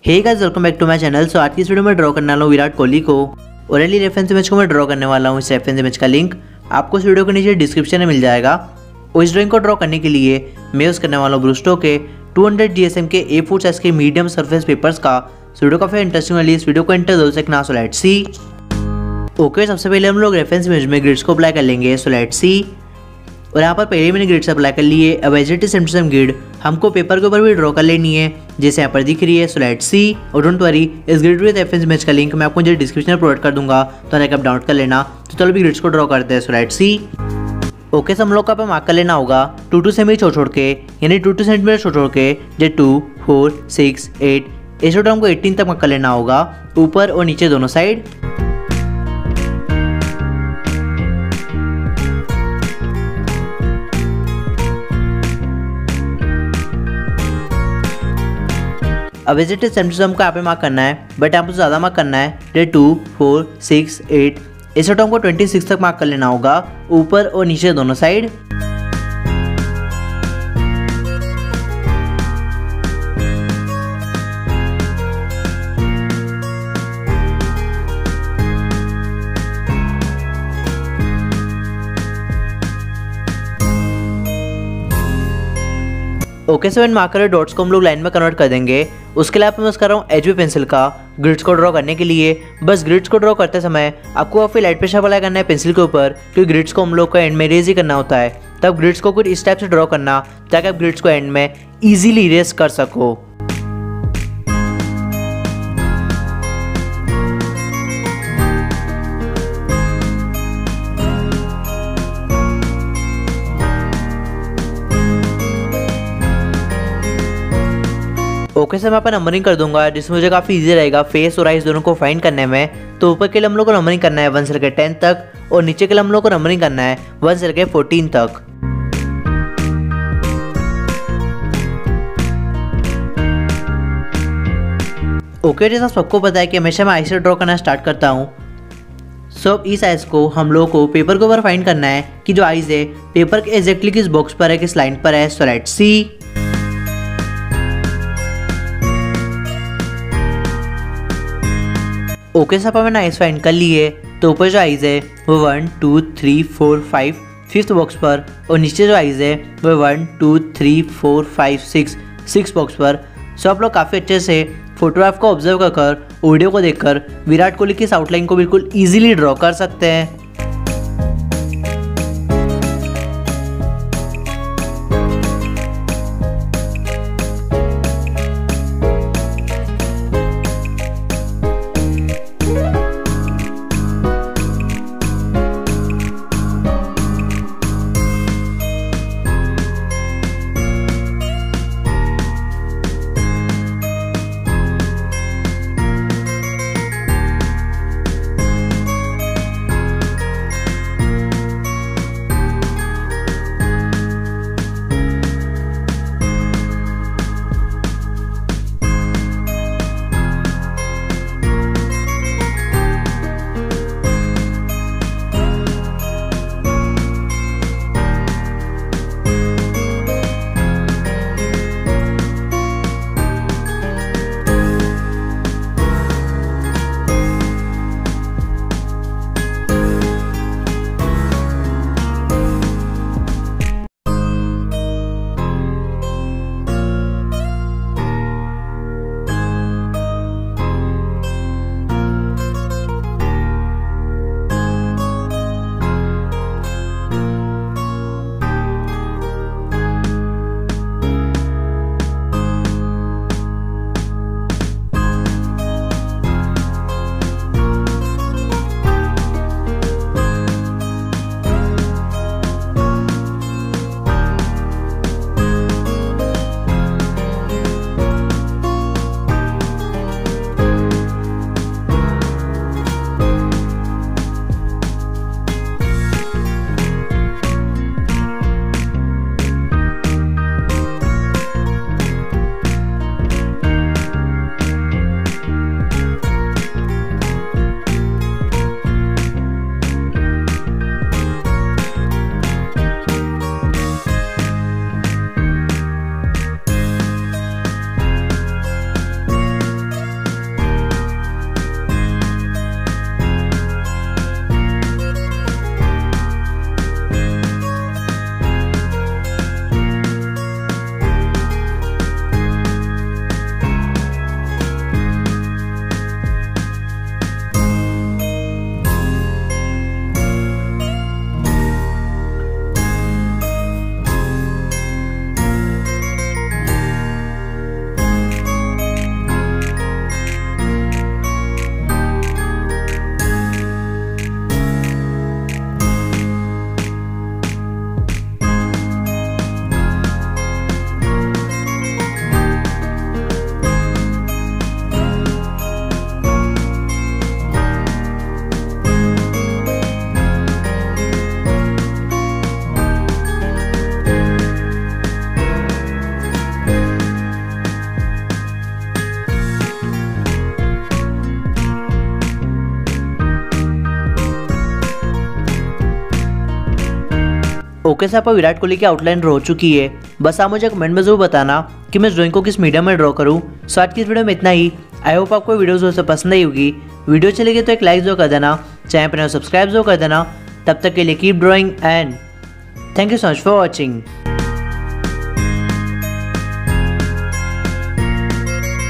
Hey guys, welcome back to my channel. So आज की इस वीडियो में ड्रॉ करने वाला हूँ विराट कोहली को और एली रेफरेंस इमेज को मैं ड्रॉ करने वाला हूँ। इस रेफरेंस इमेज का लिंक आपको इस वीडियो के नीचे डिस्क्रिप्शन में मिल जाएगा। और इस ड्राइंग को ड्रॉ करने के लिए मैं यूज़ करने वाला हूँ ब्रूस्टो के 200 GSM के A4 साइज के मीडियम सरफेस पेपर्स का। वीडियो काफी इंटरेस्टिंग वाली इस वीडियो को इंटर दो सकना। सो लेट्स सी। ओके, सबसे पहले हम लोग रेफरेंस इमेज में ग्रिड्स को अप्लाई कर लेंगे। So let's see. और यहाँ पर पहले मैंने ग्रिड्स अप्लाई कर लिए। अब as it is same to same grid हमको पेपर के ऊपर भी ड्रॉ कर लेनी है जैसे यहाँ पर दिख रही है। So let's see. और डोंट वरी, इस ग्रिड विद रेफरेंस इमेज का लिंक मैं आपको जो डिस्क्रिप्शन में प्रोवाइड कर दूंगा, तो आप डाउनलोड कर लेना। तो चलो भी ग्रिड्स को ड्रॉ करते हैं। सो लेट्स सी। ओके, सब हम लोग का पे मार्क कर लेना होगा 2 सेमी छोड़ के, यानी 2 सेंटीमीटर छोड़ के, जो 2, 4, 6, 8 इस छोटा हमको 18 तक मार्क कर लेना होगा, ऊपर और नीचे दोनों साइड। अब as it is same to same हमको यहाँ पे मार्क करना है, बट यहाँ पर ज़्यादा मार्क करना है। जो 2, 4, 6, 8 इस छोटा हमको 26 तक मार्क कर लेना होगा, ऊपर और नीचे दोनों side. Okay, seven marker dots को हम लोग लाइन में कन्वर्ट कर देंगे। उसके लिए मैं यूज़ कर रहा हूँ HB पेंसिल का ग्रिड्स को ड्रॉ करने के लिए। बस ग्रिड्स को ड्रॉ करते समय आपको काफ़ी लाइट प्रेशर अप्लाई करना है पेंसिल के ऊपर, क्योंकि ग्रिड्स को हम लोग को एंड में इरेज ही करना होता है। तब ग्रिड्स को कुछ इस टाइप से ड्रॉ करना ताकि आप ग्रिड्स को एंड में ईजिली इरेज कर सको। ओके, से मैं यहाँ पर नंबरिंग कर दूंगा जिसमें मुझे काफ़ी इजी रहेगा फेस और आइज दोनों को फाइंड करने में। तो ऊपर के लिए हम लोग को नंबरिंग करना है 1 से लेकर 10 तक, और नीचे के लिए हम लोग को नंबरिंग करना है 1 से लेकर 14 तक। ओके, जैसा सबको पता है कि हमेशा मैं आइज से ड्रॉ करना स्टार्ट करता हूँ। सो अब इस आइज को हम लोग को पेपर के ऊपर फाइंड करना है कि जो आइज है पेपर के एग्जैक्टली किस बॉक्स पर है, किस लाइन पर है। So let's C. ओके, सब मैंने आइज फाइंड कर ली है। तो ऊपर जो आइज है वो 1, 2, 3, 4, 5 5th बॉक्स पर, और नीचे जो आइज है वो 1, 2, 3, 4, 5, 6 बॉक्स पर। सो आप लोग काफ़ी अच्छे से फोटोग्राफ को ऑब्जर्व कर वीडियो को देखकर विराट कोहली की इस आउटलाइन को बिल्कुल ईजिली ड्रॉ कर सकते हैं। ओके से आपको विराट कोहली की आउटलाइन ड्रॉ हो चुकी है। बस आप मुझे कमेंट में जरूर बताना कि मैं इस ड्राइंग को किस मीडियम में ड्रॉ करूँ। सो आज की इस वीडियो में इतना ही। आई होप आपको वीडियो जो से पसंद आई होगी। वीडियो चलेगी तो एक लाइक जो कर देना, चैनल पर सब्सक्राइब जो कर देना। तब तक के लिए keep drawing and thank you so much for watching.